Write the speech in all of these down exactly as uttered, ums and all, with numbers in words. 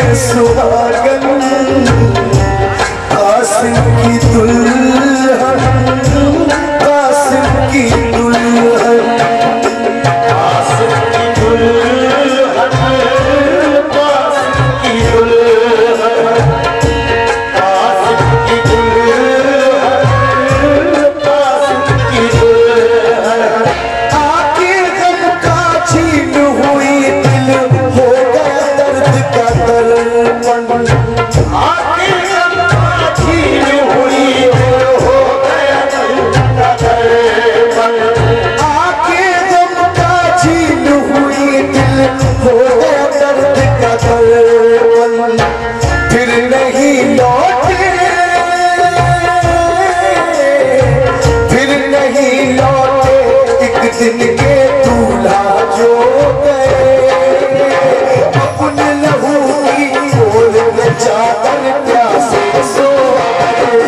सुहागन कासिम की दुल्हन, कासिम की दुल्हन, कासिम की दुल्हन, कासिम की दुल्हन, कासिम की दुल्हन, कासिम की दुल्हन। आके गम का छीन हुई दिल हो गया दर्द का दर्पण, आके गम का छीन हुई दिल हो गया दर्द का दर्पण, आके गम का छीन हुई दिल हो गया दर्द का दर्पण। फिर नहीं लौटे, फिर नहीं लौटे एक दिन के दूल्हा जो गए, अपने लहू की ओर में जाकर प्यासे सो गए।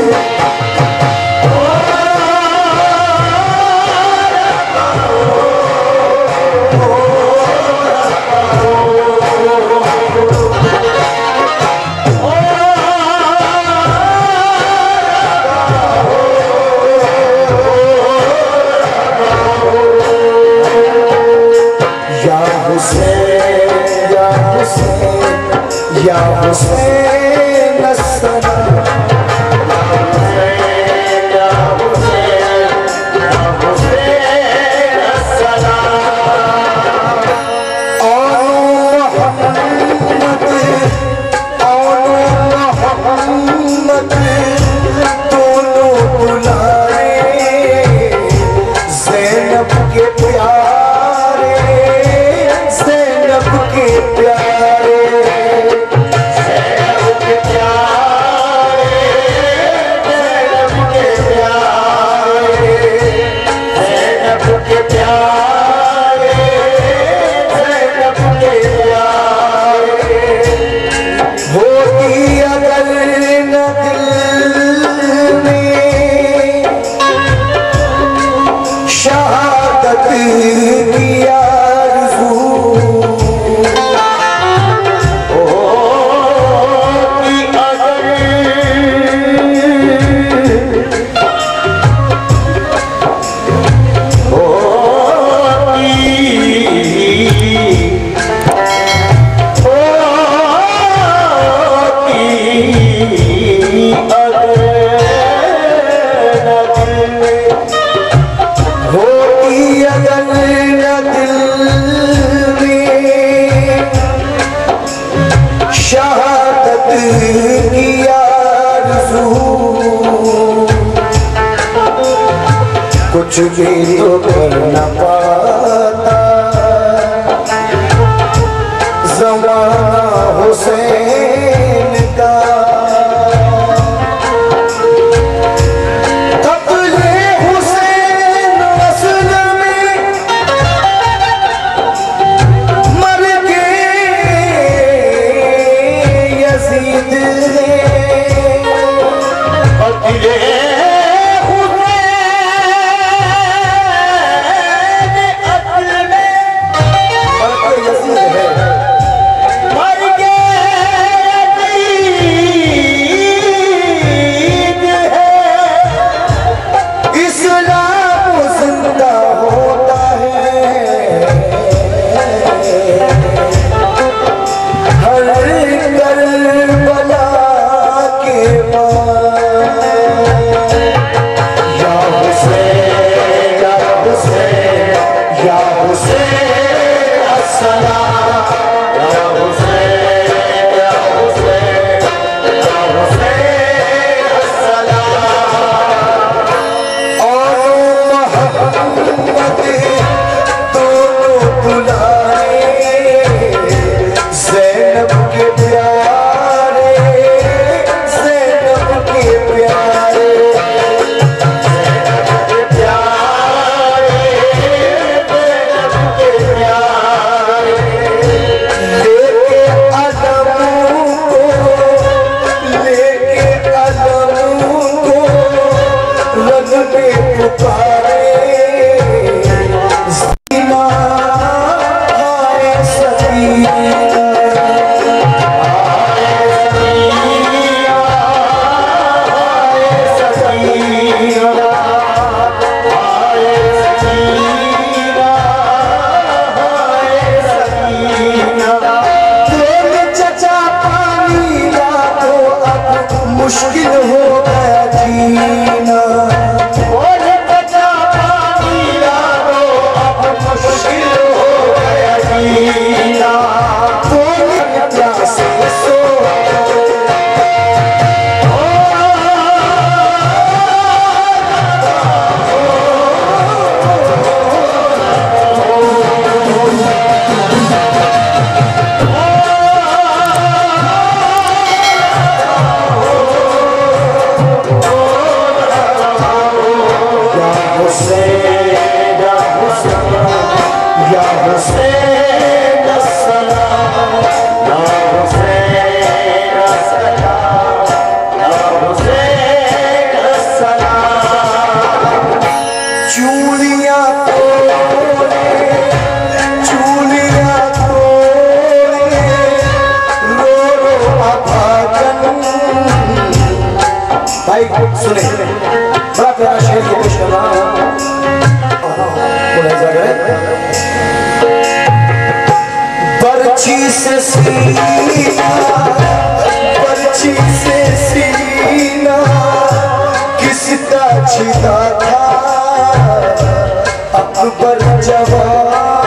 या हुसैन अस्सलाम, या हुसैन, या हुसैन अस्सलाम। औनो मोहम्मद, औनो मोहम्मद दोनों दुलारे, ज़ैनब के प्यारे, ज़ैनब के प्यारे, कुछ भी तो कर न पाता ज़माना हुसैन का, कत्ले हुसैन मसल में मर गए यज़ीद ने, कत्ले पर्ची से सीना, पर्ची से सीना किसका छिदा था, अकबर जवान